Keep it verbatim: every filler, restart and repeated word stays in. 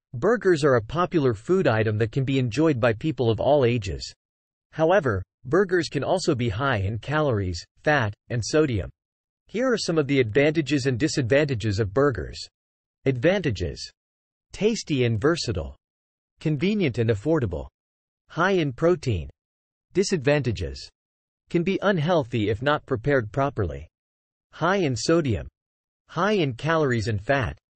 Burgers are a popular food item that can be enjoyed by people of all ages. However, burgers can also be high in calories, fat, and sodium. Here are some of the advantages and disadvantages of burgers. Advantages: tasty and versatile. Convenient and affordable. High in protein. Disadvantages: can be unhealthy if not prepared properly. High in sodium. High in calories and fat.